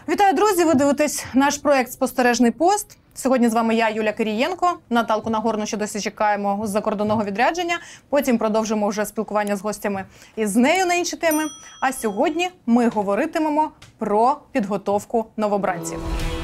Вітаю, друзі! Ви дивитесь наш проект «Спостережний пост». Сьогодні з вами я, Юля Кирієнко. Наталку Нагорну ще досі чекаємо з закордонного відрядження. Потім продовжимо вже спілкування з гостями із нею на інші теми. А сьогодні ми говоритимемо про підготовку новобранців.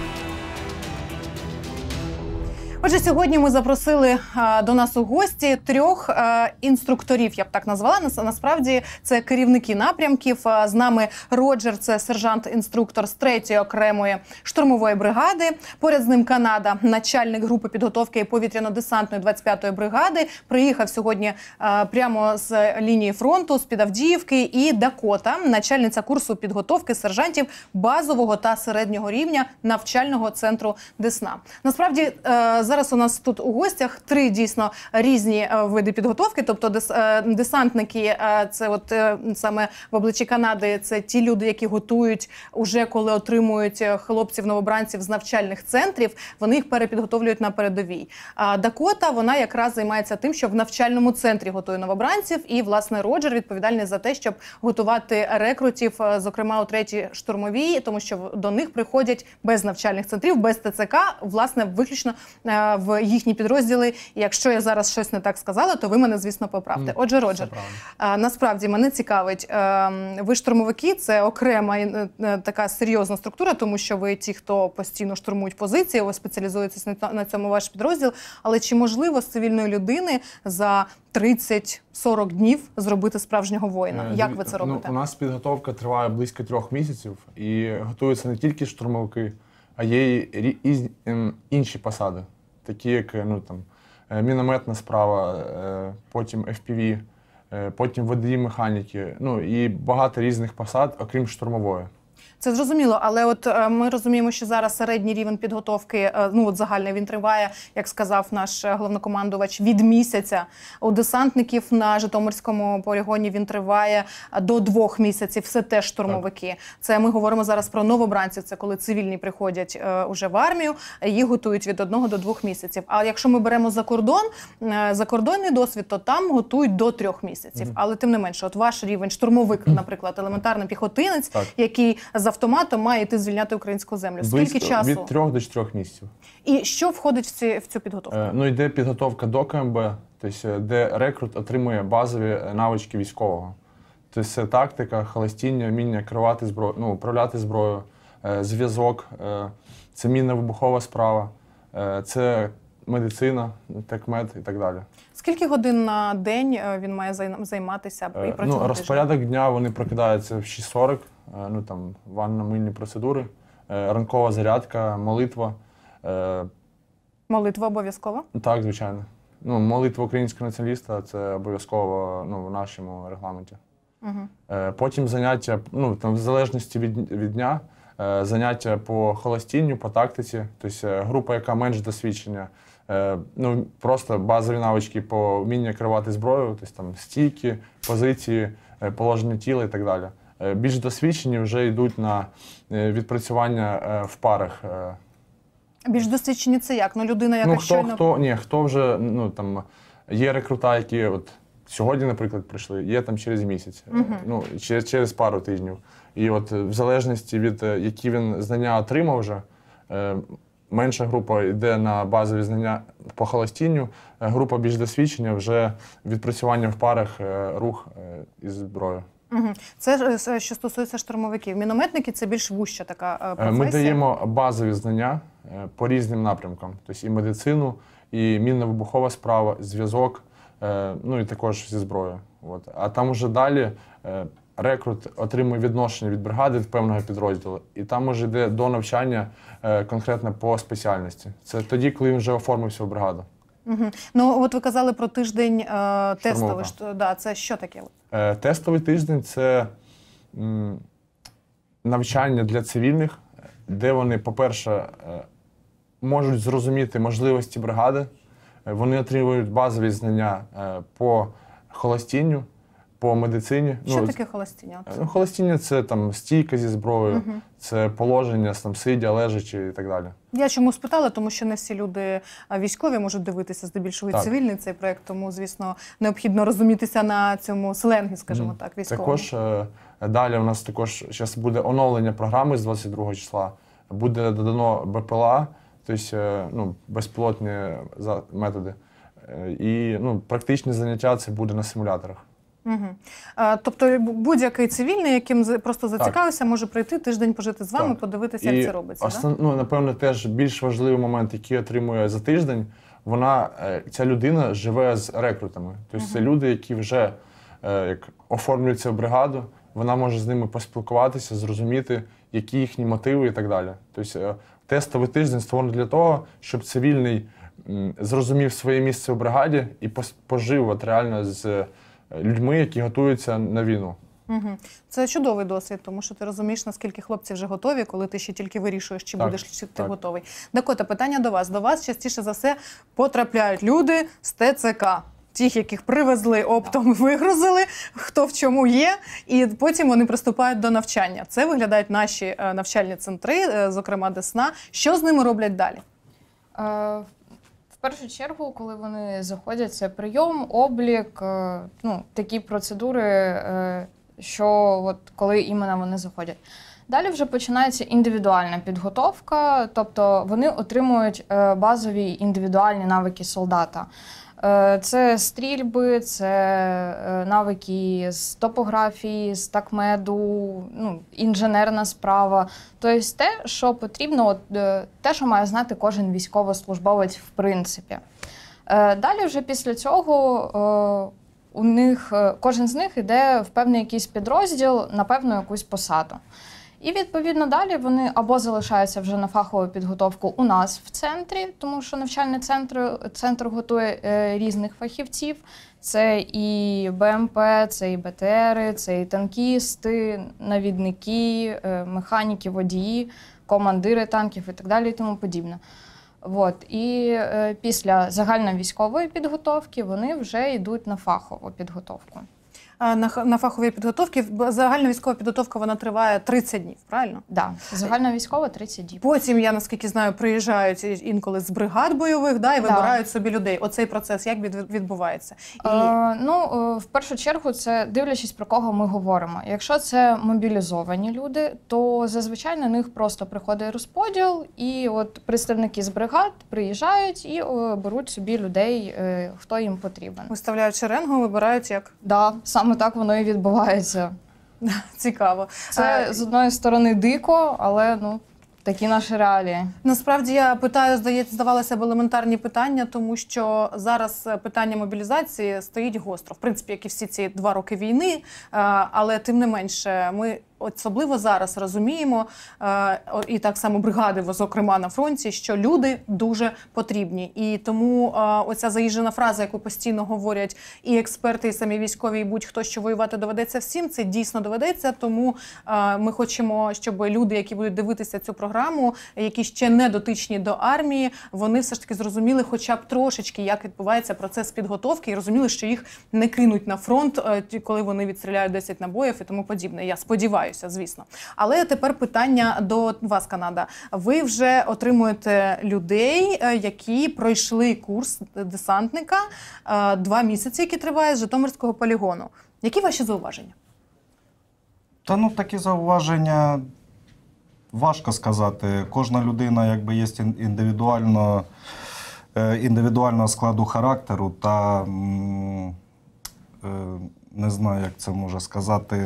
Отже, сьогодні ми запросили до нас у гості трьох інструкторів, я б так назвала. Насправді це керівники напрямків. З нами Роджер, це сержант-інструктор з 3-ї окремої штурмової бригади. Поряд з ним Канада, начальник групи підготовки повітряно-десантної 25-ї бригади. Приїхав сьогодні прямо з лінії фронту, з-під Авдіївки. І Дакота, начальниця курсу підготовки сержантів базового та середнього рівня навчального центру Десна. Насправді, зараз у нас тут у гостях три дійсно різні види підготовки. Тобто десантники, це от саме в обличчі Канади, це ті люди, які готують уже коли отримують хлопців-новобранців з навчальних центрів, вони їх перепідготовлюють на передовій. А Дакота, вона якраз займається тим, що в навчальному центрі готує новобранців. І, власне, Роджер відповідальний за те, щоб готувати рекрутів, зокрема у 3-й штурмовій, тому що до них приходять без навчальних центрів, без ТЦК, власне, виключно в їхні підрозділи. І якщо я зараз щось не так сказала, то ви мене, звісно, поправте. Отже, Роджер, насправді мене цікавить, ви штурмовики, це окрема така серйозна структура, тому що ви ті, хто постійно штурмують позиції, ви спеціалізуєтесь на цьому ваш підрозділ. Але чи можливо з цивільної людини за 30-40 днів зробити справжнього воїна? Як ви це робите? У нас підготовка триває близько 3 місяців і готуються не тільки штурмовики, а є й інші посади, такі як мінометна справа, потім FPV, потім водії механіки, і багато різних посад, окрім штурмової. Це зрозуміло, але от ми розуміємо, що зараз середній рівень підготовки, загальний, він триває, як сказав наш головнокомандувач, від місяця. У десантників на Житомирському полігоні він триває до 2 місяців, все теж штурмовики. Так. Це ми говоримо зараз про новобранців, це коли цивільні приходять уже в армію, їх готують від 1 до 2 місяців. А якщо ми беремо закордонний досвід, то там готують до 3 місяців. Але тим не менше, от ваш рівень штурмовик, наприклад, елементарний піхотинець, який з автоматом має йти звільняти українську землю. Скільки часу? Від 3 до 4 місяців. І що входить в цю підготовку? Йде підготовка до КМБ, тобто, де рекрут отримує базові навички військового. Тобто це тактика, холостіння, вміння керувати зброю, управляти зброєю, зв'язок, це мінно-вибухова справа, це медицина, текмед і так далі. Скільки годин на день він має займатися і працювати? Розпорядок дня, вони прокидаються в 6:40, ванно-мильні процедури, ранкова зарядка, молитва. Молитва обов'язкова? Так, звичайно. Молитва українського націоналіста – це обов'язково в нашому регламенті. Потім заняття, в залежності від дня, заняття по холостінню, по тактиці, тобто група, яка менш досвідчена, просто базові навички по вмінню керувати зброєю, тобто стійки, позиції, положення тіла і так далі. Більш досвідчені вже йдуть на відпрацювання в парах. Більш досвідчені це як? Людина, яка щойно... Хто вже, є рекрута, які сьогодні, наприклад, прийшли, є там через місяць, через пару тижнів. І в залежності від, які він знання отримав вже, менша група йде на базові знання по холостінню, група більш досвідчення вже відпрацювання в парах, рух із зброєю. Це що стосується штурмовиків. Мінометники – це більш вужча така професія? Ми даємо базові знання по різним напрямкам. Тобто і медицину, і мінно-вибухова справа, зв'язок, і також зі зброєю. А там уже далі рекрут отримує відношення від бригади, від певного підрозділу. І там уже йде до навчання конкретно по спеціальності. Це тоді, коли він вже оформився в бригаду. Ви казали про тиждень тестовий. Це що таке? Тестовий тиждень – це навчання для цивільних, де вони, по-перше, можуть зрозуміти можливості бригади, вони отримують базові знання по холостінню, по медицині. Що таке холостіння? Холостіння – це стійка зі зброєю, це положення, сидя, лежачи і так далі. Я чому спитала, тому що не всі люди військові можуть дивитися, здебільшого цивільний цей проєкт, тому, звісно, необхідно розумітися на цьому сленгі, скажімо так, військовому. Також Далі у нас також зараз буде оновлення програми з 22 числа. Буде додано БПЛА, тобто безпілотні методи. І практичне заняття це буде на симуляторах. Угу. Тобто будь-який цивільний, яким просто зацікавився, може прийти тиждень пожити з вами, подивитися, як це робиться. Напевно, теж більш важливий момент, який отримує за тиждень, ця людина живе з рекрутами. Тобто це люди, які вже оформлюються в бригаду, вона може з ними поспілкуватися, зрозуміти, які їхні мотиви і так далі. Тобто тестовий тиждень створений для того, щоб цивільний зрозумів своє місце в бригаді і пожив реально з людьми, які готуються на війну. Угу. Це чудовий досвід, тому що ти розумієш, наскільки хлопці вже готові, коли ти ще тільки вирішуєш, чи будеш чи ти готовий. Дакота, питання до вас. До вас частіше за все потрапляють люди з ТЦК. Тих, яких привезли, оптом вигрузили, хто в чому є, і потім вони приступають до навчання. Це виглядають наші навчальні центри, зокрема Десна. Що з ними роблять далі? В першу чергу, коли вони заходять, це прийом, облік, такі процедури, що коли іменно вони заходять. Далі вже починається індивідуальна підготовка, тобто вони отримують базові індивідуальні навики солдата. Це стрільби, це навики з топографії, з такмеду, інженерна справа. Тобто те, що потрібно, те, що має знати кожен військовослужбовець в принципі. Далі вже після цього кожен з них йде в певний якийсь підрозділ на певну якусь посаду. І, відповідно, далі вони або залишаються вже на фахову підготовку у нас в центрі, тому що навчальний центр готує різних фахівців. Це і БМП, це і БТРи, це і танкісти, навідники, механіки, водії, командири танків і так далі і тому подібне. І після загальновійськової підготовки вони вже йдуть на фахову підготовку. На фаховій підготовці загальна військова підготовка, вона триває 30 днів, правильно? Так, загальна військова 30 днів. Потім, я наскільки знаю, приїжджають інколи з бригад бойових, і вибирають собі людей. Оцей процес як відбувається? В першу чергу, це дивлячись, про кого ми говоримо. Якщо це мобілізовані люди, то зазвичай на них просто приходить розподіл, і представники з бригад приїжджають і беруть собі людей, хто їм потрібен. Виставляють шеренгу, вибирають як? Так, саме так воно і відбувається. Цікаво. Це, з одної сторони, дико, але, такі наші реалії. Насправді, я питаю, здавалося б, елементарні питання, тому що зараз питання мобілізації стоїть гостро. В принципі, як і всі ці 2 роки війни, але тим не менше, ми особливо зараз розуміємо, і так само бригади, зокрема на фронті, що люди дуже потрібні. І тому оця заїжджена фраза, яку постійно говорять і експерти, і самі військові, і будь-хто, що воювати доведеться всім, це дійсно доведеться. Тому ми хочемо, щоб люди, які будуть дивитися цю програму, які ще не дотичні до армії, вони все ж таки зрозуміли хоча б трошечки, як відбувається процес підготовки, і розуміли, що їх не кинуть на фронт, коли вони відстріляють 10 набоїв і тому подібне. Я сподіваюся, звісно. Але тепер питання до вас, Канада. Ви вже отримуєте людей, які пройшли курс десантника 2 місяці, який триває, з Житомирського полігону. Які ваші зауваження? Такі зауваження важко сказати. Кожна людина є індивідуального складу характеру та, не знаю, як це можна сказати,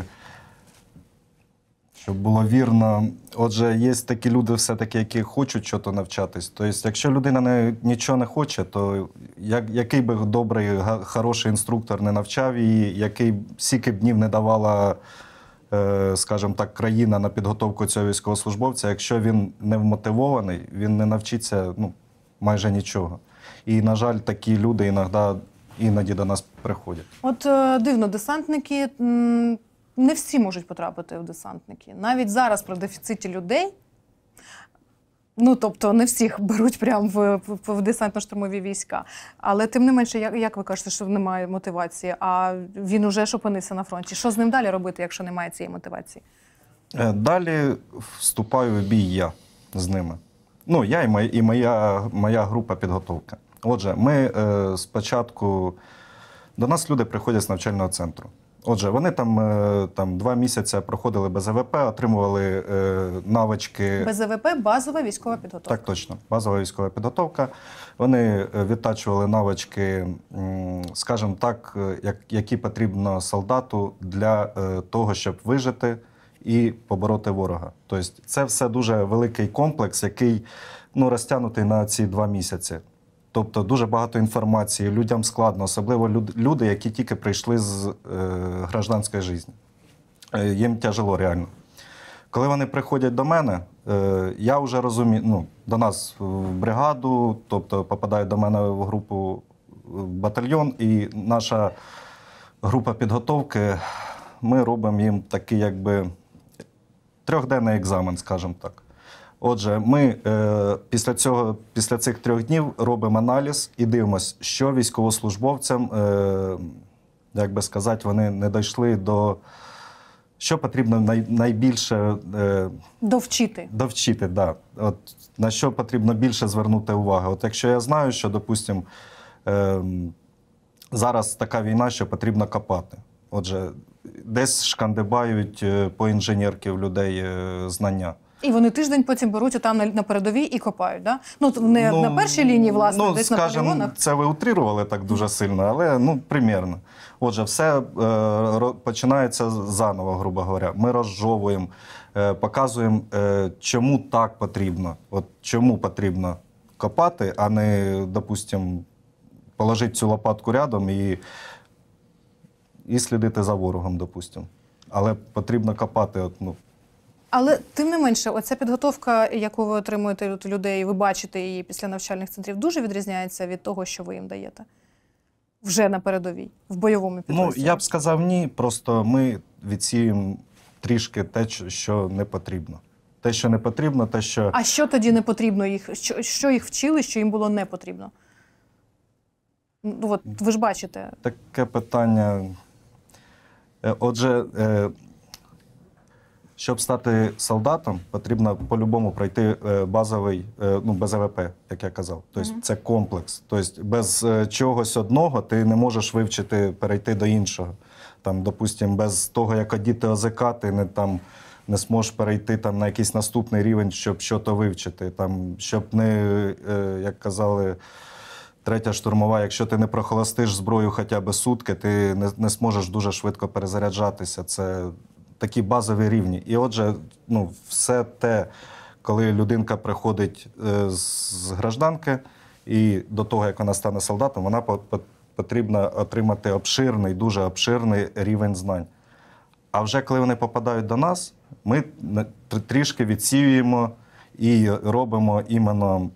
щоб було вірно. Отже, є такі люди все-таки, які хочуть чого-то навчатись. Тобто, якщо людина нічого не хоче, то який би добрий, хороший інструктор не навчав її, який стільки б днів не давала, скажімо так, країна на підготовку цього військовослужбовця, якщо він не вмотивований, він не навчиться майже нічого. І, на жаль, такі люди іноді до нас приходять. Дивно, десантники... Не всі можуть потрапити в десантники. Навіть зараз при дефіциті людей, тобто не всіх беруть прямо в десантно-штурмові війська. Але тим не менше, як ви кажете, що немає мотивації, а він уже ж опинився на фронті. Що з ним далі робити, якщо немає цієї мотивації? Далі вступаю в бій я з ними. Я і моя група підготовки. Отже, ми спочатку... До нас люди приходять з навчального центру. Отже, вони там 2 місяці проходили БЗВП, отримували навички. БЗВП – базова військова підготовка. Так, точно. Базова військова підготовка. Вони відтачували навички, скажімо так, які потрібно солдату для того, щоб вижити і побороти ворога. Тобто це все дуже великий комплекс, який розтягнутий на ці 2 місяці. Тобто дуже багато інформації, людям складно, особливо люди, які тільки прийшли з гражданської життя. Їм тяжело реально. Коли вони приходять до мене, я вже розумію, до нас в бригаду, тобто попадають до мене в групу, в батальйон, і наша група підготовки, ми робимо їм такий якби 3-денний екзамен, скажімо так. Отже, ми після цих 3 днів робимо аналіз і дивимося, що військовослужбовцям, як би сказати, вони не дійшли до... Що потрібно найбільше... Довчити. Довчити, так. Да. На що потрібно більше звернути увагу. Якщо я знаю, що, допустимо, зараз така війна, що потрібно копати. Отже, десь шкандибають по інженерки в людей знання. І вони тиждень потім беруть там на передовій і копають, да? Не на першій лінії, власне, десь на полігонах. Це ви утрирували так дуже сильно, але, примірно. Отже, все починається заново, грубо говоря. Ми розжовуємо, показуємо, чому так потрібно. Чому потрібно копати, а не, допустимо, положити цю лопатку рядом і слідити за ворогом, допустимо. Але потрібно копати, Але, тим не менше, оця підготовка, яку ви отримуєте від людей, ви бачите її після навчальних центрів, дуже відрізняється від того, що ви їм даєте? Вже на передовій, в бойовому підрозділі? Я б сказав ні, просто ми відсіємо трішки те, що не потрібно. Те, що не потрібно, те, що... А що тоді не потрібно їх? Що їх вчили, що їм було не потрібно? Ви ж бачите. Таке питання... Отже... Щоб стати солдатом, потрібно по-любому пройти базовий, БЗВП, як я казав. Тобто це комплекс. Тобто без чогось одного ти не можеш вивчити, перейти до іншого. Допустимо, без того, як одіти ОЗК, ти не зможеш перейти на якийсь наступний рівень, щоб щось вивчити. Щоб не, як казали, 3-я штурмова, якщо ти не прохолостиш зброю хоча б сутки, ти не зможеш дуже швидко перезаряджатися. Це такі базові рівні. І отже, все те, коли людинка приходить з гражданки, і до того, як вона стане солдатом, вона потрібно отримати обширний, дуже обширний рівень знань. А вже коли вони попадають до нас, ми трішки відсіюємо і робимо іменно...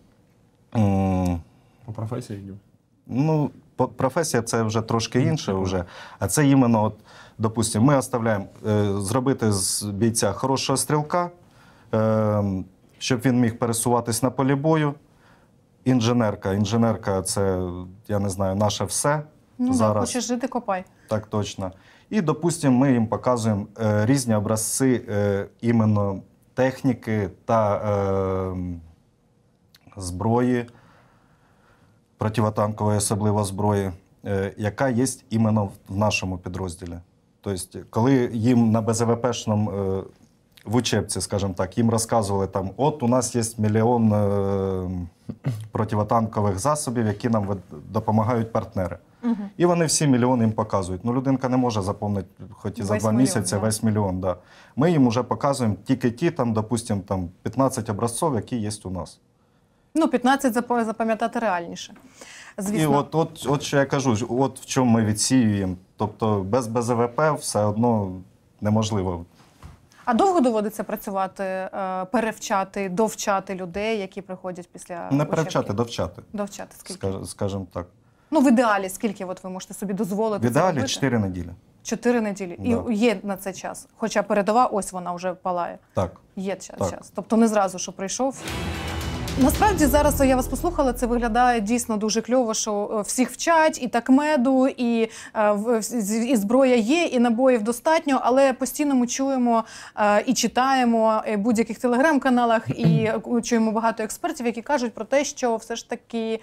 По професії йдемо? Професія – це вже трошки інше. А це іменно, допустимо, ми оставляємо зробити з бійця хорошого стрілка, щоб він міг пересуватись на полі бою. Інженерка – це, я не знаю, наше все. Зараз. Хочеш жити – копай. Так, точно. І, допустимо, ми їм показуємо різні образці іменно техніки та зброї, противотанкової особливо зброї, яка є іменно в нашому підрозділі. Тобто, коли їм на БЗВПшному в учебці, скажімо так, їм розказували, у нас є 1 мільйон противотанкових засобів, які нам допомагають партнери. І вони всі мільйони їм показують. Людинка не може заповнити, хоч і за 2 місяці, весь мільйон. Да. Ми їм вже показуємо тільки ті, допустимо, 15 образців, які є у нас. 15 запам'ятати реальніше. Звісно. І от що я кажу, в чому ми відсіюємо. Тобто без БЗВП все одно неможливо. А довго доводиться працювати, перевчати, довчати людей, які приходять після Не перевчати, довчати. Довчати скільки? Скажімо так. В ідеалі скільки ви можете собі дозволити? В ідеалі 4 неділі. 4 неділі. Да. І є на це час. Хоча передова, ось вона вже палає. Так. Є час. Тобто не зразу, що прийшов. Насправді, зараз я вас послухала, це виглядає дійсно дуже кльово, що всіх вчать, і такмеду, і зброя є, і набоїв достатньо, але постійно ми чуємо і читаємо в будь-яких телеграм-каналах, і чуємо багато експертів, які кажуть про те, що все ж таки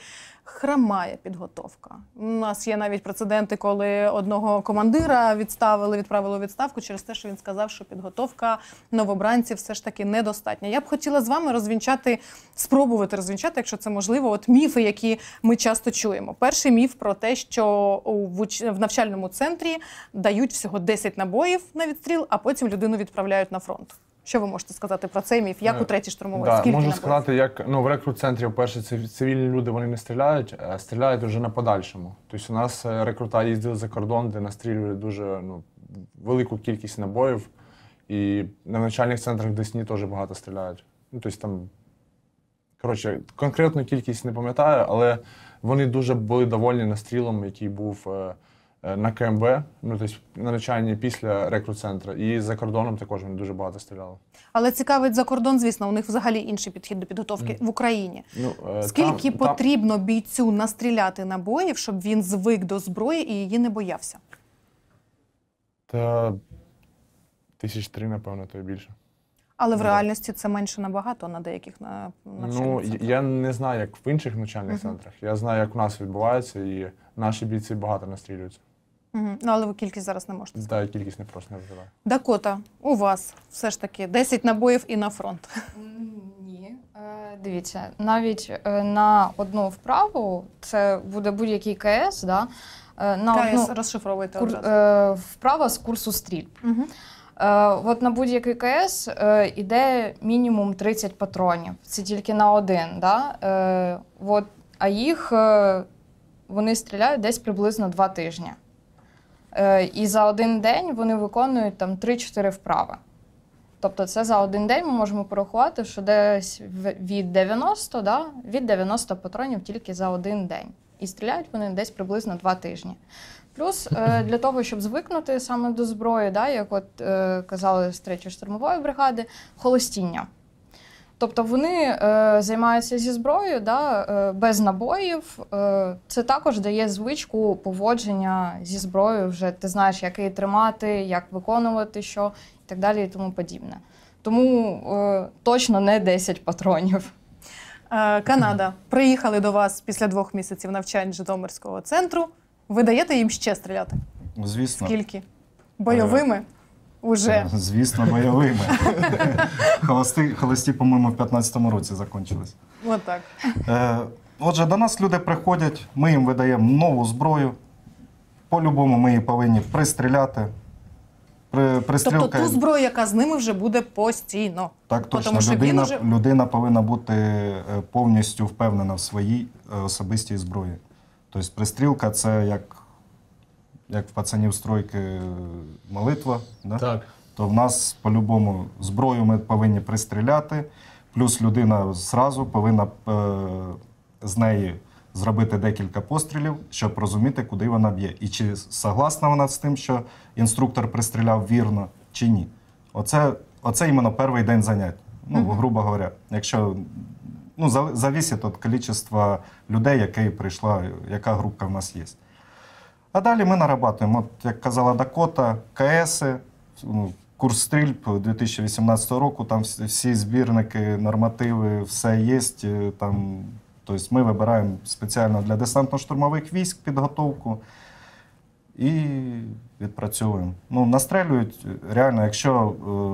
хромає підготовка. У нас є навіть прецеденти, коли одного командира відправили у відставку через те, що він сказав, що підготовка новобранців все ж таки недостатня. Я б хотіла з вами спробувати розвінчати, якщо це можливо, от міфи, які ми часто чуємо. Перший міф про те, що в навчальному центрі дають всього 10 набоїв на відстріл, а потім людину відправляють на фронт. Що ви можете сказати про цей міф? Як у 3-й штурмовій? Скільки можу набоїв? сказати, як в рекрут-центрі, вперше, цивільні люди вони не стріляють, а стріляють вже на подальшому. Тобто у нас рекрута їздили за кордон, де настрілювали дуже велику кількість набоїв. І на навчальних центрах в Десні теж багато стріляють. Тобто там, коротше, конкретну кількість не пам'ятаю, але вони дуже були довольні настрілом, який був на КМБ, тобто на навчанні після рекрут-центру. І за кордоном також вони дуже багато стріляли. Але цікавить за кордон, звісно, у них взагалі інший підхід до підготовки в Україні. Скільки потрібно бійцю настріляти набоїв, щоб він звик до зброї і її не боявся? Та 1003, напевно, то і більше. Але в реальності це менше набагато на деяких навчальних центрах. Я не знаю, як в інших навчальних центрах. Я знаю, як у нас відбувається, і наші бійці багато настрілюються. Але ви кількість зараз не можете сказати. Так, кількість не просто не розглядаю. Дакота, у вас все ж таки 10 набоїв і на фронт. Ні. Дивіться, навіть на одну вправу, це буде будь-який КС, да? КС розшифровуйте одразу. Вправа з курсу стрільб. От на будь-який КС іде мінімум 30 патронів. Це тільки на один. Да? А їх вони стріляють десь приблизно 2 тижні. І за один день вони виконують там 3-4 вправи. Тобто це за один день ми можемо порахувати, що десь від 90 патронів тільки за один день. І стріляють вони десь приблизно 2 тижні. Плюс для того, щоб звикнути саме до зброї, да, як от казали з 3-ї штурмової бригади, холостіння. Тобто вони займаються зі зброєю, да, без набоїв. Це також дає звичку поводження зі зброєю. Вже ти знаєш, як її тримати, як виконувати що і так далі і тому подібне. Тому точно не 10 патронів. Канада. Приїхали до вас після 2 місяців навчань Житомирського центру. Ви даєте їм ще стріляти? Звісно. Скільки? Бойовими? Уже? Звісно, бойовими. Холості, по-моєму, в 15-му році закінчились. От так. Отже, до нас люди приходять, ми їм видаємо нову зброю. По-любому ми її повинні пристріляти. Тобто ту зброю, яка з ними вже буде постійно? Так, точно. Тому, що людина повинна бути повністю впевнена в своїй особистій зброї. Тобто пристрілка – це як в пацанів стройки молитва, да? Так. То в нас по-любому зброю ми повинні пристріляти, плюс людина зразу повинна з неї зробити декілька пострілів, щоб розуміти, куди вона б'є. І чи согласна вона з тим, що інструктор пристріляв вірно, чи ні. Оце іменно перший день занять, грубо говоря. Якщо зависить від кількості людей, які прийшла, яка група в нас є. А далі ми нарабатуємо, от, як казала Дакота, КСи, курс стрільб 2018 року, там всі збірники, нормативи, все є. Там, тобто ми вибираємо спеціально для десантно-штурмових військ підготовку і відпрацьовуємо. Настрелюють, реально, якщо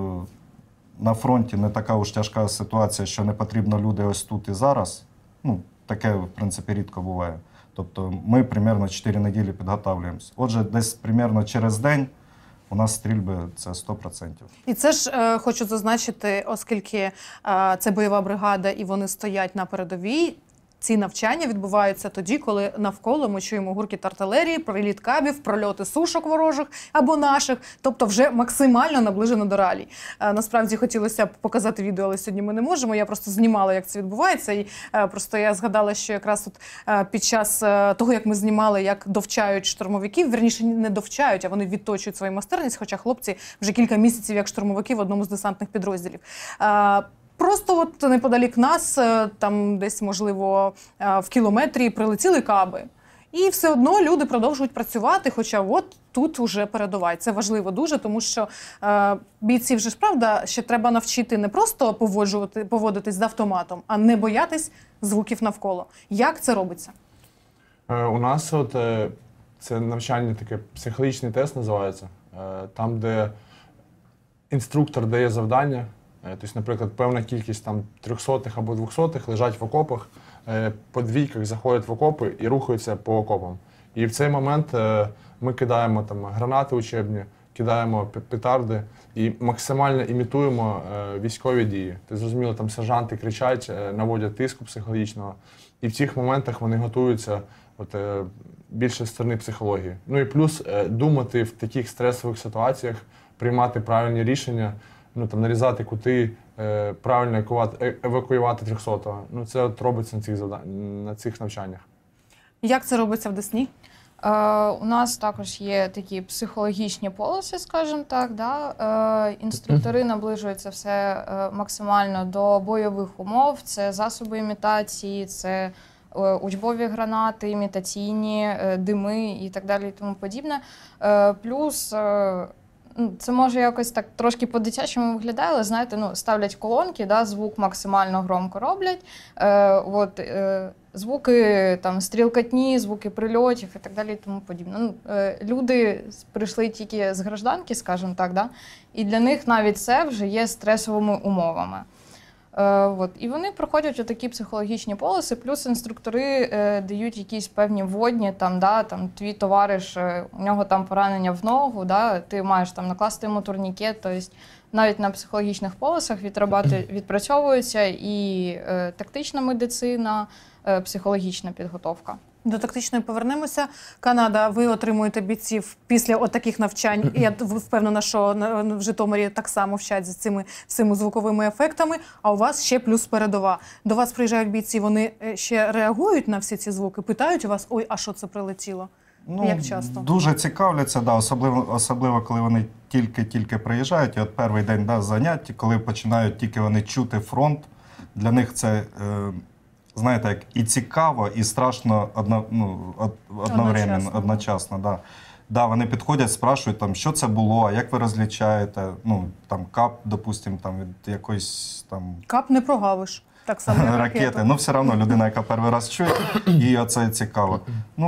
на фронті не така уж тяжка ситуація, що не потрібно люди ось тут і зараз, таке, в принципі, рідко буває. Тобто ми примерно 4 неділі підготовлюємося. Отже, десь примерно через день у нас стрільби – це 100%. І це ж хочу зазначити, оскільки це бойова бригада і вони стоять на передовій, ці навчання відбуваються тоді, коли навколо ми чуємо гуркіт артилерії, приліт кабів, прольоти сушок ворожих або наших, тобто вже максимально наближено до реалій. Насправді хотілося б показати відео, але сьогодні ми не можемо. Я просто знімала, як це відбувається, і просто я згадала, що якраз от під час того, як ми знімали, як довчають штурмовиків, вірніше не довчають, а вони відточують свою майстерність, хоча хлопці вже кілька місяців як штурмовики в одному з десантних підрозділів. Просто от неподалік нас, там десь, можливо, в кілометрі прилетіли каби. І все одно люди продовжують працювати, хоча от тут уже передова. Це важливо дуже, тому що бійців же ж, правда, ще треба навчити не просто поводитись з автоматом, а не боятись звуків навколо. Як це робиться? У нас це навчання таке психологічний тест називається, там, де інструктор дає завдання, тобто, наприклад, певна кількість там 300-х або 200-х лежать в окопах, по двійках заходять в окопи і рухаються по окопам. І в цей момент ми кидаємо там гранати учебні, кидаємо петарди і максимально імітуємо військові дії. Ти зрозуміло, там сержанти кричать, наводять тиску психологічного, і в цих моментах вони готуються більше з сторони психології. Ну і плюс думати в таких стресових ситуаціях, приймати правильні рішення, ну там нарізати кути, правильно евакуювати 300-го. Ну це робиться на цих навчаннях. Як це робиться в Десні? У нас також є такі психологічні полоси, скажімо так. Да? Інструктори наближуються все максимально до бойових умов. Це засоби імітації, це учбові гранати, імітаційні, дими і так далі і тому подібне. Плюс це може якось так трошки по-дитячому виглядає, але знаєте, ну, ставлять колонки, да, звук максимально громко роблять. Звуки там стрілкотні, звуки прильотів і так далі і тому подібне. Ну, люди прийшли тільки з гражданки, скажімо так, да? І для них навіть це вже є стресовими умовами. І вони проходять отакі психологічні полоси, плюс інструктори дають якісь певні вводні, там, да, там, твій товариш, у нього там поранення в ногу, да, ти маєш там накласти йому турнікет, тобто навіть на психологічних полосах відпрацьовується і тактична медицина, психологічна підготовка. До тактичної повернемося. Канада, ви отримуєте бійців після отаких навчань. Я впевнена, що в Житомирі так само вчать з цими звуковими ефектами, а у вас ще плюс передова. До вас приїжджають бійці, вони ще реагують на всі ці звуки? Питають у вас, ой, а що це прилетіло? Ну, як часто? Дуже цікавляться, да, особливо коли вони тільки приїжджають. І от перший день, да, занять, коли починають тільки вони чути фронт, для них це, знаєте, як і цікаво, і страшно одночасно. Да. Да, вони підходять, спрашують, там, що це було, як ви розлічаєте, ну, там, кап, допустим, там, від якоїсь там... Кап не прогавиш. Так само, як ракети. Ну, все одно людина, яка перший раз чує, і оце цікаво. Ну,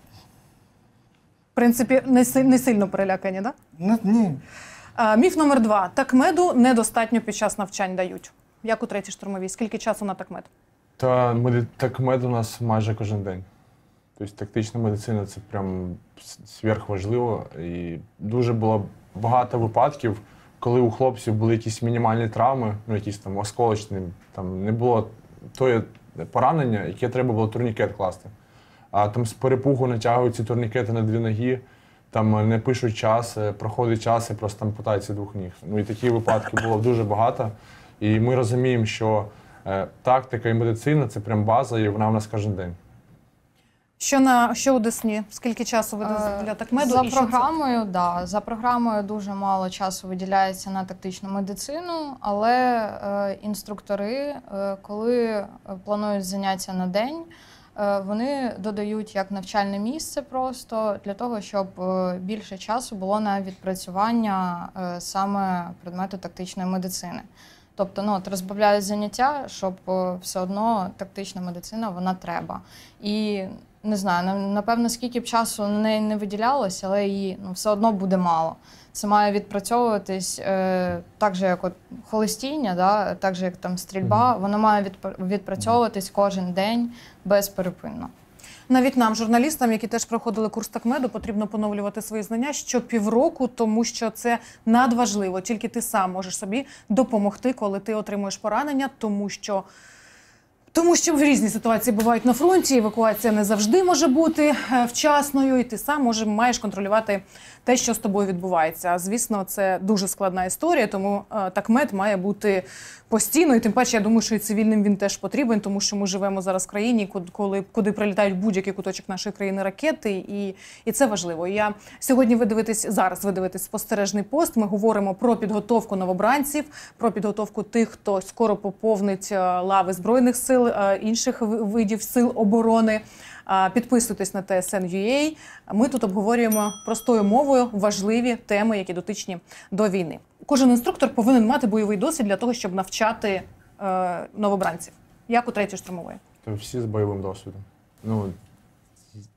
в принципі, не сильно перелякані, так? Да? Ні. Міф номер 2. Такмеду недостатньо під час навчань дають. Як у 3-й штурмовій? Скільки часу на такмед? Такмед у нас майже кожен день. Тобто тактична медицина – це прям сверхважливо. І дуже було багато випадків, коли у хлопців були якісь мінімальні травми, ну якісь там осколочні, там не було тої поранення, яке треба було турнікет класти. А там з перепугу натягують ці турнікети на 2 ноги, там не пишуть час, проходить час і просто ампутація 2 ніг. Ну і такі випадки було дуже багато. І ми розуміємо, що тактика і медицина – це прям база, і вона у нас кожен день. Що у Десні? Скільки часу ви для такмеду? За програмою дуже мало часу виділяється на тактичну медицину, але інструктори, коли планують заняття на день, вони додають як навчальне місце просто для того, щоб більше часу було на відпрацювання саме предмету тактичної медицини. Тобто, ну, розбавляють заняття, щоб все одно тактична медицина, вона треба. І не знаю, напевно, скільки б часу не виділялося, але її все одно буде мало. Це має відпрацьовуватись так же, як от холостіння, да? Так же, як там стрільба, воно має відпрацьовуватись кожен день безперепинно. Навіть нам, журналістам, які теж проходили курс такмеду, потрібно поновлювати свої знання щопівроку, тому що це надважливо. Тільки ти сам можеш собі допомогти, коли ти отримуєш поранення, тому що в різні ситуації бувають на фронті, евакуація не завжди може бути вчасною, і ти сам маєш контролювати те, що з тобою відбувається. Звісно, це дуже складна історія, тому такмед має бути постійно, і тим паче, я думаю, що і цивільним він теж потрібен, тому що ми живемо зараз в країні, куди прилітають будь-який куточок нашої країни ракети, і це важливо. Сьогодні ви дивитесь спостережний пост, ми говоримо про підготовку новобранців, про підготовку тих, хто скоро поповнить лави Збройних сил, інших видів сил оборони. Підписуйтесь на TSN.ua. Ми тут обговорюємо простою мовою важливі теми, які дотичні до війни. Кожен інструктор повинен мати бойовий досвід для того, щоб навчати новобранців. Як у 3-й штурмової? Всі з бойовим досвідом. Ну,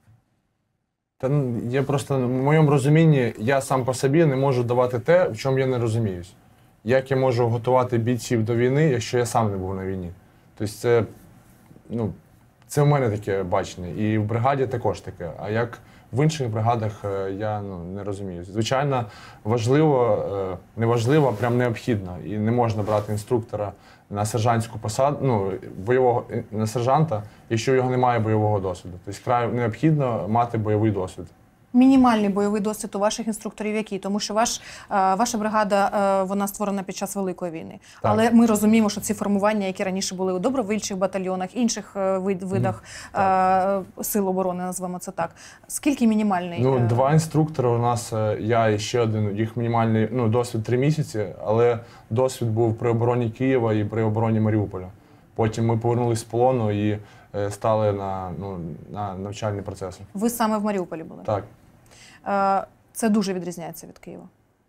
Та я просто, в моєму розумінні, я сам по собі не можу давати те, в чому я не розуміюсь. Як я можу готувати бійців до війни, якщо я сам не був на війні? Тобто це в мене таке бачення. І в бригаді також таке. А як в інших бригадах, я не розумію. Звичайно, важливо, не важливо, а прям необхідно. І не можна брати інструктора на сержантську посаду, на сержанта, якщо в його немає бойового досвіду. Тобто вкрай необхідно мати бойовий досвід. Мінімальний бойовий досвід у ваших інструкторів який? Тому що ваша бригада, вона створена під час Великої війни. Так. Але ми розуміємо, що ці формування, які раніше були у добровольчих батальйонах, інших видах сил оборони, назвемо це так. Скільки мінімальний? 2 інструктори у нас, я і ще один, їх мінімальний досвід 3 місяці, але досвід був при обороні Києва і при обороні Маріуполя. Потім ми повернулися з полону і стали на навчальні процеси. Ви саме в Маріуполі були? Так. Це дуже відрізняється від Києва?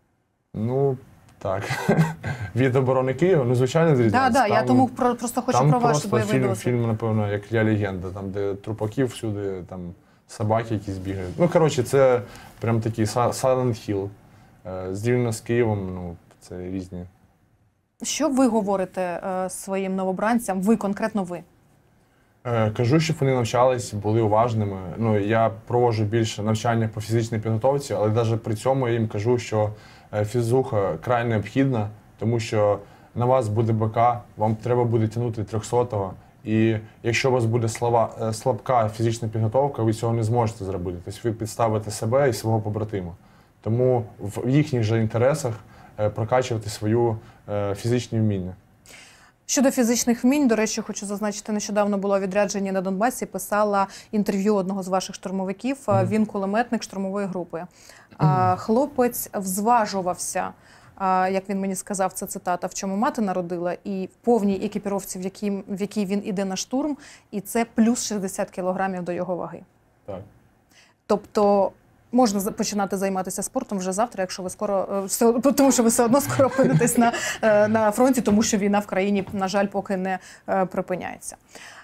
Так. Від оборони Києва, звичайно, відрізняється. Так, я тому просто хочу про ваш бойовий досвід. Фільм, напевно, як «Я легенда», там, де трупаків всюди, там, собаки якісь бігають. Це прям такий Silent Hill. Зрівняно з Києвом, це різні. Що ви говорите своїм новобранцям, конкретно ви? Кажу, щоб вони навчались, були уважними. Я проводжу більше навчання по фізичній підготовці, але навіть при цьому я їм кажу, що фізуха край необхідна, тому що на вас буде БК, вам треба буде тягнути 300-го. І якщо у вас буде слабка фізична підготовка, ви цього не зможете зробити. Тобто ви підставите себе і свого побратима. Тому в їхніх же інтересах прокачувати свої фізичні вміння. Щодо фізичних вмінь, до речі, хочу зазначити, нещодавно було відрядження на Донбасі, писала інтерв'ю одного з ваших штурмовиків, він кулеметник штурмової групи. Хлопець взважувався, як він мені сказав, це цитата, в чому мати народила, і в повній екіпіровці, в якій він іде на штурм, і це плюс 60 кілограмів до його ваги. Так. Тобто можна починати займатися спортом вже завтра, якщо ви тому що ви все одно скоро опинитесь на фронті, тому що війна в країні, на жаль, поки не припиняється.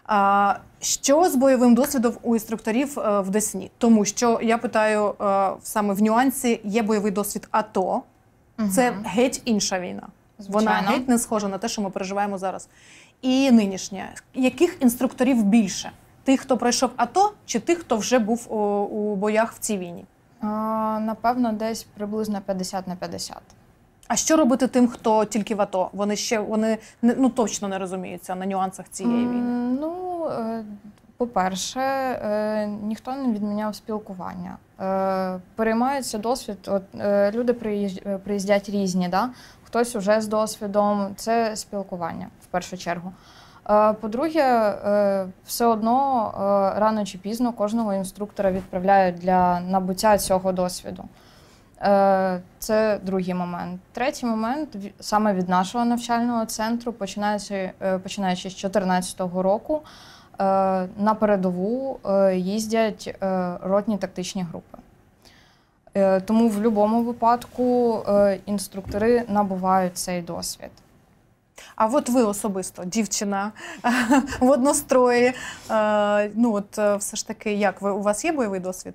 Що з бойовим досвідом у інструкторів в Десні? Тому що, я питаю саме в нюансі, є бойовий досвід АТО, це геть інша війна. Звичайно. Вона геть не схожа на те, що ми переживаємо зараз. І нинішня. Яких інструкторів більше? Тих, хто пройшов АТО, чи тих, хто вже був у боях в цій війні? Напевно, десь приблизно 50 на 50. А що робити тим, хто тільки в АТО? Вони точно не розуміються на нюансах цієї війни. По-перше, ніхто не відміняв спілкування. Переймається досвід. Люди приїздять різні, да? Хтось уже з досвідом. Це спілкування, в першу чергу. По-друге, все одно рано чи пізно кожного інструктора відправляють для набуття цього досвіду. Це другий момент. Третій момент, саме від нашого навчального центру, починаючи з 2014 року, на передову їздять ротні тактичні групи. Тому в будь-якому випадку інструктори набувають цей досвід. А от ви особисто, дівчина, в однострої, все ж таки, як ви, у вас є бойовий досвід?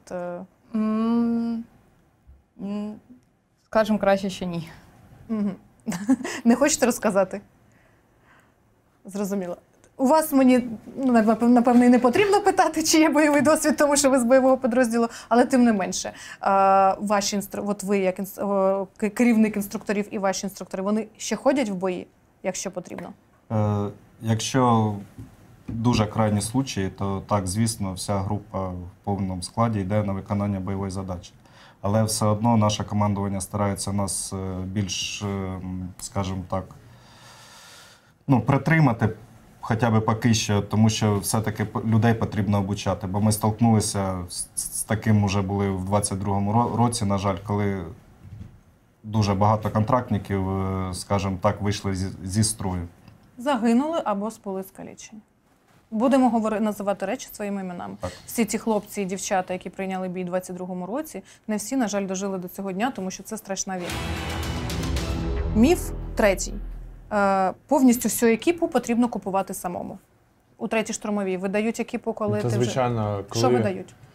Скажемо краще, що ні. Не хочете розказати? Зрозуміло. У вас мені, напевно, і не потрібно питати, чи є бойовий досвід, тому що ви з бойового підрозділу, але тим не менше. Ви, як керівник інструкторів і ваші інструктори, вони ще ходять в бої, якщо потрібно? Якщо дуже крайні случаї, то так, звісно, вся група в повному складі йде на виконання бойової задачі. Але все одно наше командування старається нас більш, скажімо так, притримати хоча б поки що, тому що все-таки людей потрібно обучати. Бо ми столкнулися з таким, уже були в 22-му році, на жаль, коли дуже багато контрактників, скажімо так, вийшли зі строю. Загинули або були скалічені. Будемо називати речі своїми іменами. Так. Всі ті хлопці і дівчата, які прийняли бій у 22-му році, не всі, на жаль, дожили до цього дня, тому що це страшна війна. Міф третій. Повністю всю екіпу потрібно купувати самому. У 3-й штурмовій видають екіпу, коли звичайно, Що видають?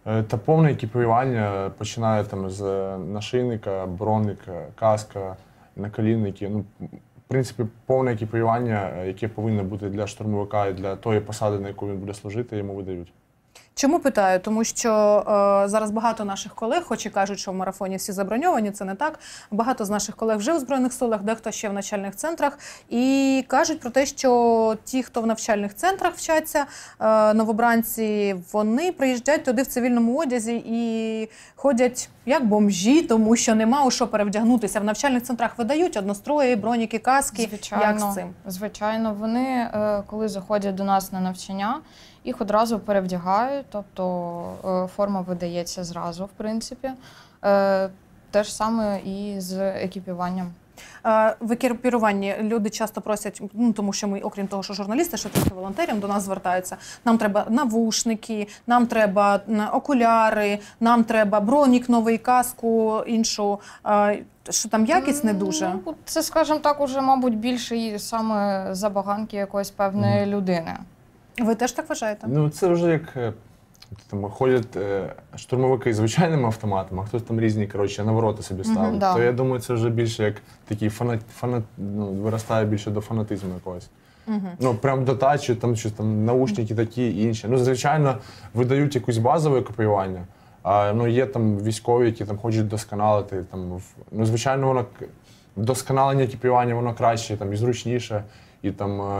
Та повне екіпірування починає там з нашийника, броник, каска, наколінники. Ну, в принципі, повне екіпірування, яке повинно бути для штурмовика і для тої посади, на яку він буде служити, йому видають. Чому питаю? Тому що зараз багато наших колег, хоч і кажуть, що в марафоні всі заброньовані, це не так. Багато з наших колег вже у Збройних силах, дехто ще в навчальних центрах. І кажуть про те, що ті, хто в навчальних центрах вчаться, новобранці, вони приїжджають туди в цивільному одязі і ходять як бомжі, тому що нема у що перевдягнутися. В навчальних центрах видають однострої, броніки, каски. Як з цим? Звичайно, вони, коли заходять до нас на навчання, їх одразу перевдягають, тобто форма видається зразу, в принципі. Те ж саме і з екіпіруванням. В екіпіруванні люди часто просять, ну, тому що ми, окрім того, що журналісти, що трохи волонтерів до нас звертаються, нам треба навушники, нам треба окуляри, нам треба бронік новий, каску іншу. Що там якість не дуже? Ну, це, скажімо так, уже, мабуть, більше і саме забаганки якоїсь певної людини. Ви теж так вважаєте? Ну, це вже як там ходять штурмовики з звичайними автоматами, а хтось там різні, коротше, навороти собі ставить. Да. То я думаю, це вже більше як такий виростає більше до фанатизму якогось. Ну, прям до тачі, там щось там наушники такі і інші. Ну, звичайно, видають якусь базове екіпірування, а ну, є там військові, які там хочуть досконалити. Там, ну, звичайно, воно вдосконалення екіпірування, воно краще, там, і зручніше, і там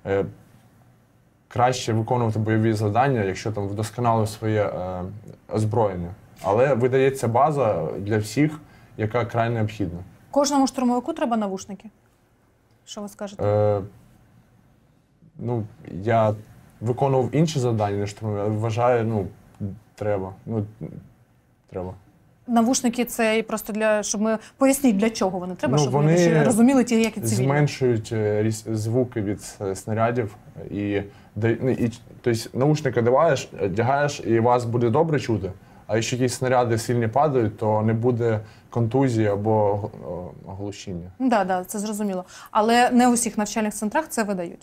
краще виконувати бойові завдання, якщо там вдосконалив своє озброєння. Але видається база для всіх, яка край необхідна. Кожному штурмовику треба навушники? Що ви скажете? Ну, я виконував інші завдання, не штурмові, але вважаю, ну, треба. Ну, треба. Навушники це просто для, щоб ми поясніть, для чого вони треба, Ну, щоб вони ми розуміли ті, як і цивільні. Зменшують звуки від снарядів тобто наушники одягаєш, і вас буде добре чути, а якщо якісь снаряди сильні падають, то не буде контузії або оглушіння. Так, це зрозуміло. Але не у всіх навчальних центрах це видають.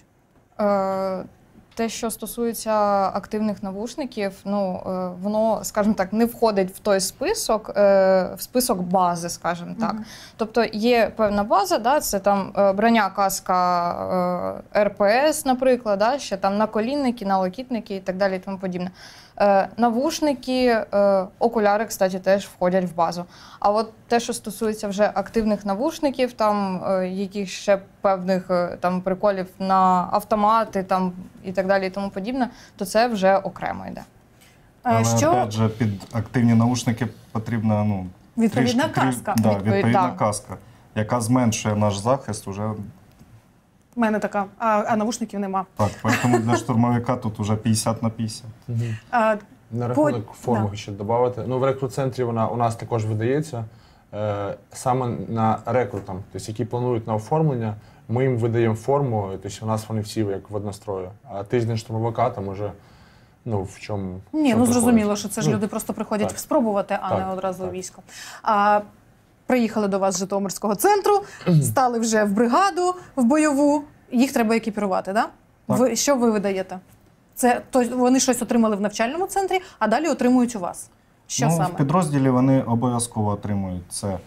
Те, що стосується активних навушників, ну, воно, скажімо так, не входить в той список, в список бази, скажімо так. Тобто є певна база, да, це там броня, каска, РПС, наприклад, да, ще там наколінники, налокітники і так далі і тому подібне. Навушники, окуляри, кстати, теж входять в базу. А от те, що стосується вже активних навушників, там яких ще певних там приколів на автомати, там і так далі і тому подібне, то це вже окремо йде. Але, опять же, під активні наушники потрібна, ну, відповідна каска. Відповідна каска, яка зменшує наш захист уже. У мене така, а навушників нема. Так, тому для штурмовика тут вже 50 на 50. На рахунок форми ще додати. Ну, в рекрут-центрі вона у нас також видається. Саме на рекрутам, тобто, які планують на оформлення, ми їм видаємо форму, тобто у нас вони всі як в однострою. А тиждень штурмовика там уже, ну, в чому. Ні, ну зрозуміло, що це ж люди просто приходять спробувати, а не одразу у військо. Приїхали до вас з Житомирського центру, стали вже в бригаду, в бойову, їх треба екіпірувати, так? Що ви видаєте? Вони щось отримали в навчальному центрі, а далі отримують у вас. Що саме? В підрозділі вони обов'язково отримують це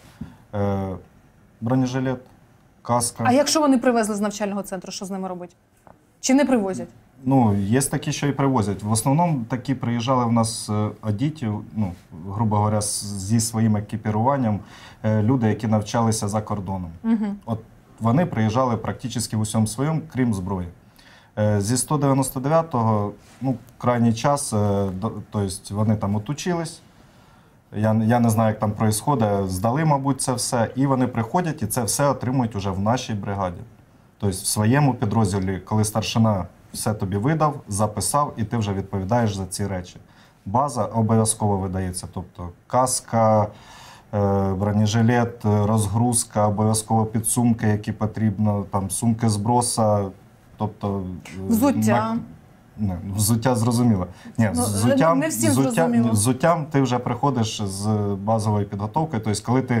бронежилет, каска. А якщо вони привезли з навчального центру, що з ними робити? Чи не привозять? Ну, є такі, що і привозять. В основному такі приїжджали в нас одіті, ну, грубо говоря, зі своїм екіпіруванням, люди, які навчалися за кордоном. От вони приїжджали практично в усьому своєму, крім зброї. Зі 199-го, ну, крайній час, тобто вони там отучились, я не знаю, як там відбувається, здали, мабуть, це все, і вони приходять і це все отримують уже в нашій бригаді. Тобто в своєму підрозділі, коли старшина все тобі видав, записав, і ти вже відповідаєш за ці речі. База обов'язково видається, тобто каска, бронежилет, розгрузка, обов'язково підсумки, які потрібно, там сумки зброса, тобто взуття. Взуття зрозуміло. Ні, не всім зрозуміло. Взуттям ти вже приходиш з базовою підготовкою, тобто коли ти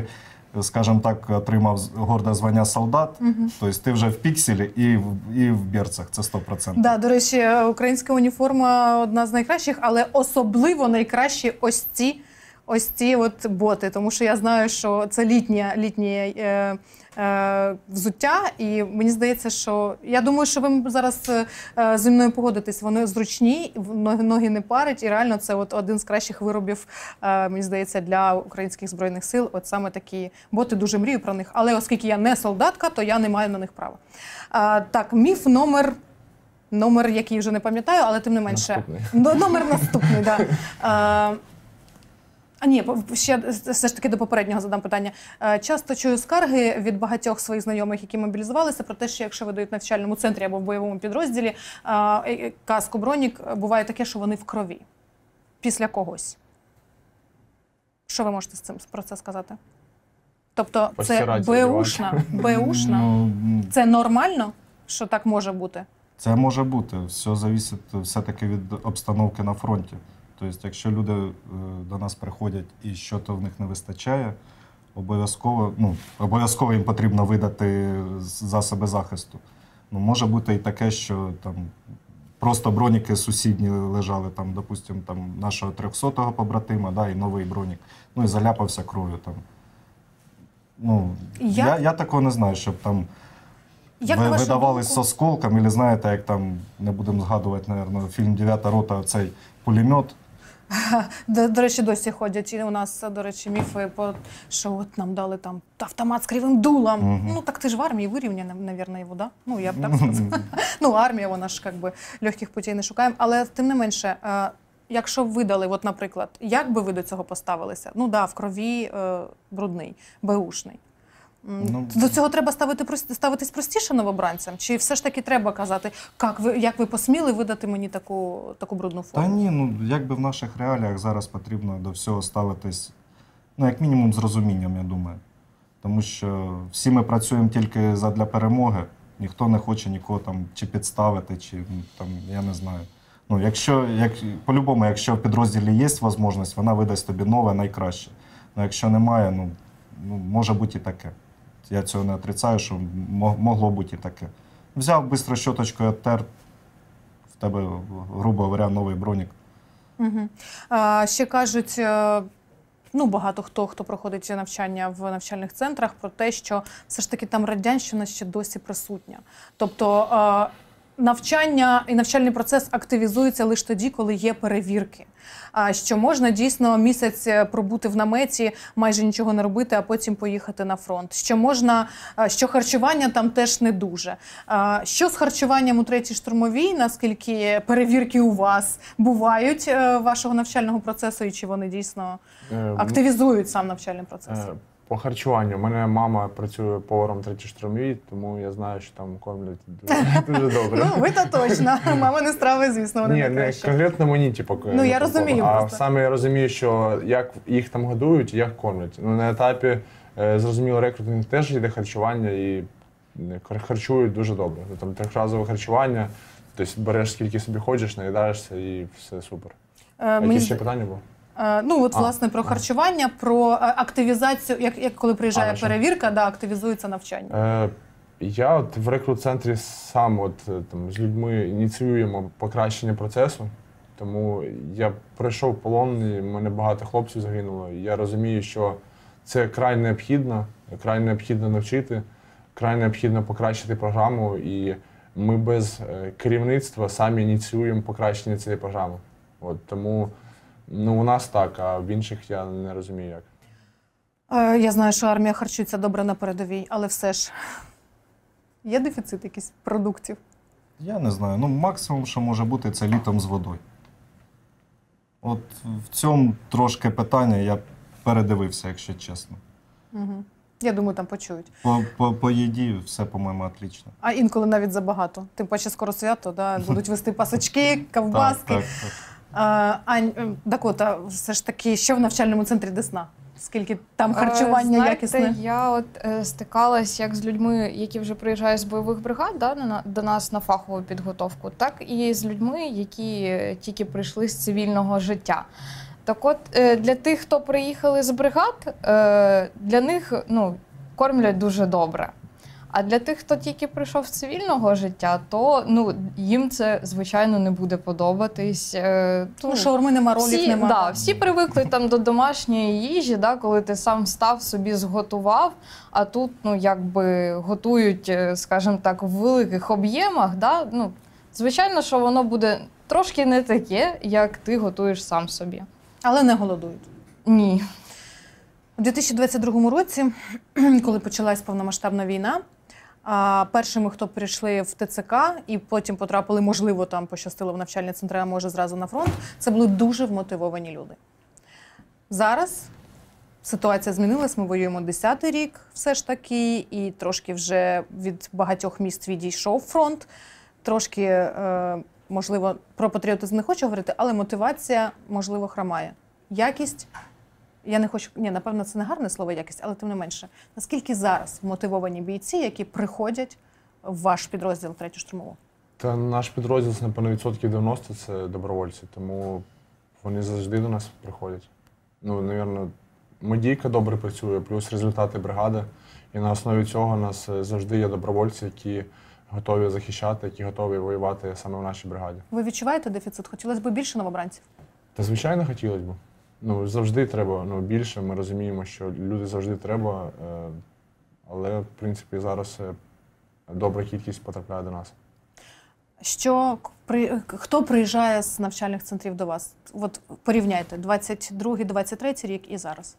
скажімо так, отримав горде звання солдат, тобто ти вже в пікселі і в берцах, це 100%. Да, до речі, українська уніформа одна з найкращих, але особливо найкращі ось ці от боти, тому що я знаю, що це літнє взуття, і мені здається, що я думаю, що ви зараз зі мною погодитесь, вони зручні, ноги не парять, і реально це от один з кращих виробів, мені здається, для українських збройних сил. От саме такі боти, дуже мрію про них. Але оскільки я не солдатка, то я не маю на них права. Так, міф номер, який вже не пам'ятаю, але тим не менше. Номер наступний, так. Да. Ні, ще все ж таки до попереднього задам питання. Часто чую скарги від багатьох своїх знайомих, які мобілізувалися, про те, що якщо видають в навчальному центрі або в бойовому підрозділі каску, бронік, буває таке, що вони в крові. Після когось. Що ви можете про це сказати? Тобто це беушна? Це нормально, що так може бути? Це може бути. Все залежить все-таки від обстановки на фронті. Тобто, якщо люди до нас приходять і щось в них не вистачає, обов'язково їм потрібно видати засоби захисту. Може бути і таке, що там просто броніки сусідні лежали, там, допустимо, там, нашого 300-го побратима, да, і новий бронік, і заляпався кров'ю. Там. Я такого не знаю, щоб там видавали з осколком, або знаєте, як там, не будемо згадувати, мабуть, фільм «9-та рота», цей пулемет. До речі, досі ходять. І у нас, до речі, міфи, що от нам дали там автомат з кривим дулом. Ну, так ти ж в армії вирівняв, мабуть, його, да? Ну, я б так сказала. Армія, вона ж, якби, легких путей не шукаємо. Але, тим не менше, якщо б видали, от, наприклад, як би ви до цього поставилися? Ну, да, в крові брудний, беушний. До цього треба ставитись простіше новобранцям? Чи все ж таки треба казати, як ви посміли видати мені таку брудну форму? Та ні, якби в наших реаліях зараз потрібно до всього ставитись, як мінімум з розумінням, я думаю. Тому що всі ми працюємо тільки задля перемоги, ніхто не хоче нікого там чи підставити, чи там, я не знаю. По-любому, якщо в підрозділі є можливість, вона видасть тобі нове, найкраще. Якщо немає, може бути і таке. Я цього не отрицаю, що могло бути і таке. Взяв швидко щоточкою, оттер, в тебе, грубо говоря, новий бронік. Ще кажуть, багато хто проходить навчання в навчальних центрах, про те, що все ж таки там радянщина ще досі присутня. Тобто навчання і навчальний процес активізується лише тоді, коли є перевірки. Що можна дійсно місяць пробути в наметі, майже нічого не робити, а потім поїхати на фронт. Що харчування там теж не дуже. Що з харчуванням у 3-й штурмовій, наскільки перевірки у вас бувають вашого навчального процесу, і чи вони дійсно активізують сам навчальний процес? По харчуванню. У мене мама працює поваром 3-й штурмовій, тому я знаю, що там кормлять дуже добре. Ви-то точно. Мамини страви, звісно, вони найкращі. Ні, конкретно мені, я розумію просто. А саме я розумію, що як їх там годують і як кормлять. На етапі, зрозуміло, рекрутинг теж йде харчування і харчують дуже добре. Там трьохразове харчування, тобто береш скільки собі хочеш, наїдаєшся і все супер. Які ще питання було? Власне, про харчування, про активізацію, як коли приїжджає перевірка, активізується навчання. Я в рекрут-центрі сам з людьми ініціюємо покращення процесу, тому я пройшов полон, і в мене багато хлопців загинуло. І я розумію, що це край необхідно навчити, край необхідно покращити програму, і ми без керівництва самі ініціюємо покращення цієї програми. Тому у нас так, а в інших я не розумію як. Я знаю, що армія харчується добре на передовій, але все ж є дефіцит якихось продуктів? Я не знаю. Максимум, що може бути, це літом з водою. В цьому трошки питання я передивився, якщо чесно. Я думаю, там почують. По їді все, по-моєму, отлично. А інколи навіть забагато. Тим паче скоро свято, будуть вести пасочки, ковбаски. Так. Ань, Дакота, все ж таки, що в навчальному центрі Десна? Скільки там харчування якісне? Я стикалась як з людьми, які вже приїжджають з бойових бригад до нас на фахову підготовку, так і з людьми, які тільки прийшли з цивільного життя. Так от, для тих, хто приїхали з бригад, для них кормлять дуже добре. А для тих, хто тільки прийшов з цивільного життя, то їм це, звичайно, не буде подобатись. Шаурми нема, ролів нема. Да, всі привикли там до домашньої їжі, да, коли ти сам став, собі зготував, а тут якби готують, скажімо так, в великих об'ємах. Да? Звичайно, що воно буде трошки не таке, як ти готуєш сам собі. Але не голодують? Ні. У 2022 році, коли почалась повномасштабна війна, першими, хто прийшли в ТЦК і потім потрапили, можливо, там пощастило в навчальні центри, а може зразу на фронт, це були дуже вмотивовані люди. Зараз ситуація змінилась, ми воюємо 10-й рік все ж таки, і трошки вже від багатьох міст відійшов фронт. Трошки, можливо, про патріотизм не хочу говорити, але мотивація, можливо, хромає. Якість, я не хочу, напевно, це не гарне слово якість, але тим не менше. Наскільки зараз мотивовані бійці, які приходять в ваш підрозділ 3-ю штурмову? Та наш підрозділ, напевно, 90% це добровольці, тому вони завжди до нас приходять. Навірно, медійка добре працює, плюс результати бригади. І на основі цього у нас завжди є добровольці, які готові захищати, які готові воювати саме в нашій бригаді. Ви відчуваєте дефіцит? Хотілося б більше новобранців? Та, звичайно, хотілося б. Завжди треба більше. Ми розуміємо, що люди завжди треба, але, в принципі, зараз добра кількість потрапляє до нас. Хто приїжджає з навчальних центрів до вас? От порівняйте 22-23 рік і зараз.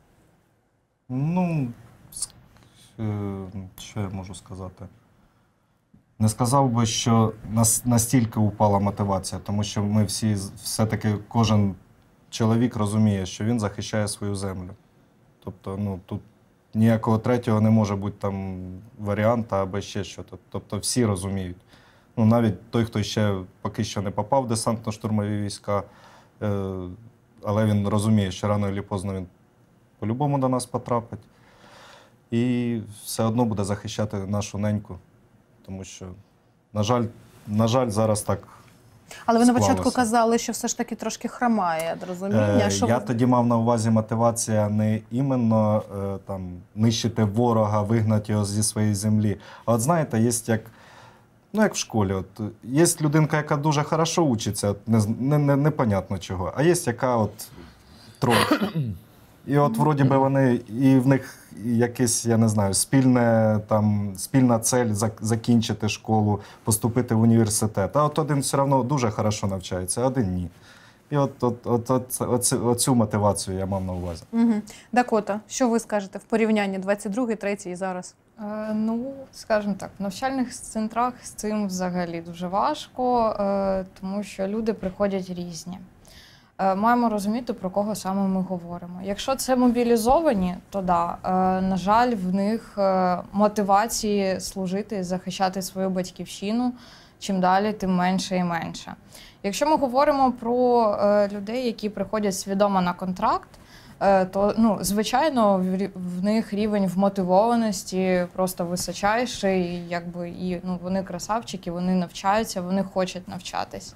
Що я можу сказати? Не сказав би, що настільки упала мотивація, тому що ми всі, все-таки кожен чоловік розуміє, що він захищає свою землю. Тобто, тут ніякого третього не може бути там варіанта або ще щось. Тобто всі розуміють. Навіть той, хто ще поки що не попав в десантно-штурмові війська, але він розуміє, що рано чи пізно він по-любому до нас потрапить. І все одно буде захищати нашу неньку. Тому що, на жаль, зараз так Але ви на склалося. початку казали, що все ж таки трошки хромає розуміння. Я тоді мав на увазі мотивація не іменно нищити ворога, вигнати його зі своєї землі. А от знаєте, є як в школі. Є людинка, яка дуже хорошо учиться, непонятно чого, а є яка трохи. І вроді би вони, і в них якесь, я не знаю, спільна цель закінчити школу, поступити в університет. А один все одно дуже хорошо навчається, а один ні. І оцю мотивацію я мав на увазі. Угу. Дакота, що ви скажете в порівнянні 22-й, 3-й і зараз? Скажімо так, в навчальних центрах з цим взагалі дуже важко, тому що люди приходять різні. Маємо розуміти, про кого саме ми говоримо. Якщо це мобілізовані, то да, на жаль, в них мотивації служити, захищати свою батьківщину, чим далі, тим менше і менше. Якщо ми говоримо про людей, які приходять свідомо на контракт, то, звичайно, в них рівень вмотивованості просто височайший, і вони красавчики, вони навчаються, вони хочуть навчатись.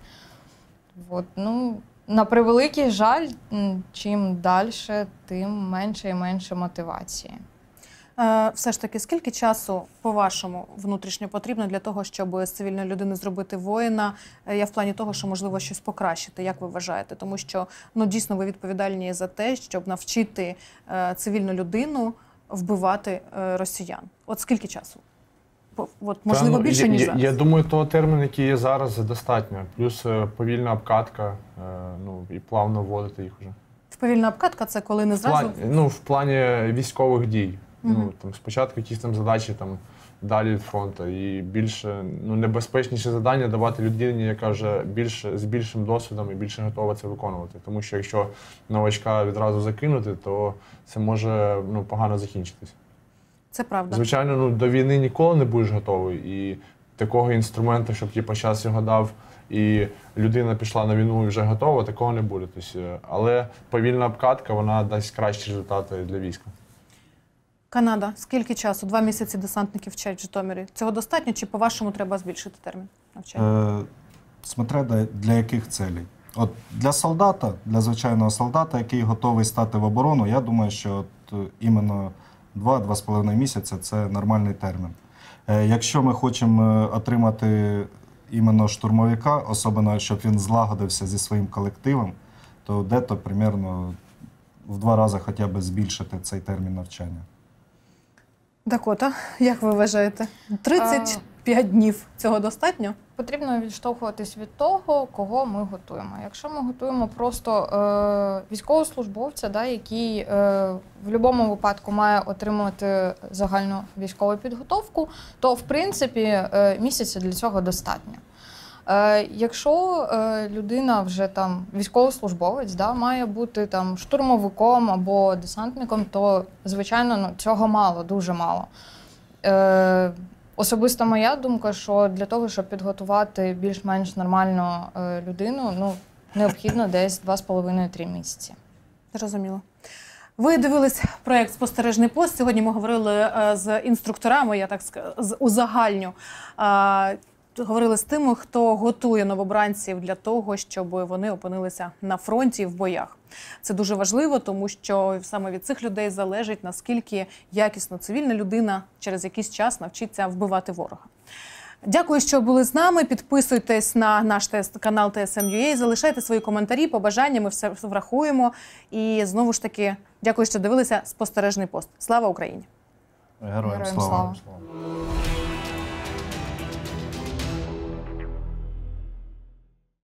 На превеликий жаль, чим далі, тим менше і менше мотивації. Все ж таки, скільки часу, по-вашому, внутрішньо потрібно для того, щоб з цивільної людини зробити воїна? Я в плані того, що, можливо, щось покращити. Як ви вважаєте? Тому що, дійсно, ви відповідальні за те, щоб навчити цивільну людину вбивати росіян. От скільки часу? Можливо, більше, ніж зараз? Я думаю, того терміну, який є зараз, достатньо. Плюс повільна обкатка, і плавно вводити їх вже. Повільна обкатка – це коли не зразу? В плані військових дій. Спочатку якісь задачі далі від фронту. І більше, небезпечніші завдання давати людині, яка вже з більшим досвідом і більше готова це виконувати. Тому що якщо новачка відразу закинути, то це може погано закінчитись. Це правда. Звичайно, до війни ніколи не будеш готовий. І такого інструменту, щоб час його дав, і людина пішла на війну і вже готова, такого не буде. Але повільна обкатка, вона дасть кращі результати для війська. Канада. Скільки часу? 2 місяці десантників вчать в Житомирі. Цього достатньо чи, по-вашому, треба збільшити термін навчання? Смотря для яких целей. От для солдата, для звичайного солдата, який готовий стати в оборону, я думаю, що от іменно 2-2,5 місяця – це нормальний термін. Якщо ми хочемо отримати іменно штурмовика, особливо, щоб він злагодився зі своїм колективом, то дето примерно в 2 рази хоча б збільшити цей термін навчання. Дакота, як ви вважаєте? 35 днів цього достатньо? Потрібно відштовхуватись від того, кого ми готуємо. Якщо ми готуємо просто військовослужбовця, да, який в будь-якому випадку має отримувати загальну військову підготовку, то в принципі місяця для цього достатньо. Якщо людина вже там військовослужбовець, да, має бути там штурмовиком або десантником, то звичайно цього мало, дуже мало. Особисто моя думка, що для того, щоб підготувати більш-менш нормальну людину, необхідно десь 2,5-3 місяці. Зрозуміло. Ви дивились проєкт «Спостережний пост». Сьогодні ми говорили з інструкторами, я так скажу, узагальню. Говорили з тими, хто готує новобранців для того, щоб вони опинилися на фронті в боях. Це дуже важливо, тому що саме від цих людей залежить, наскільки якісно цивільна людина через якийсь час навчиться вбивати ворога. Дякую, що були з нами. Підписуйтесь на наш канал TSM.ua, залишайте свої коментарі, побажання, ми все врахуємо. І знову ж таки, дякую, що дивилися «Спостережний пост». Слава Україні! Героям Героям слава! слава!